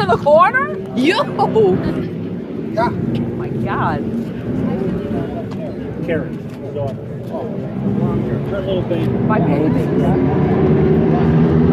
the corner? You! Yeah. Oh my God. Karen, her daughter. Her little baby. My baby.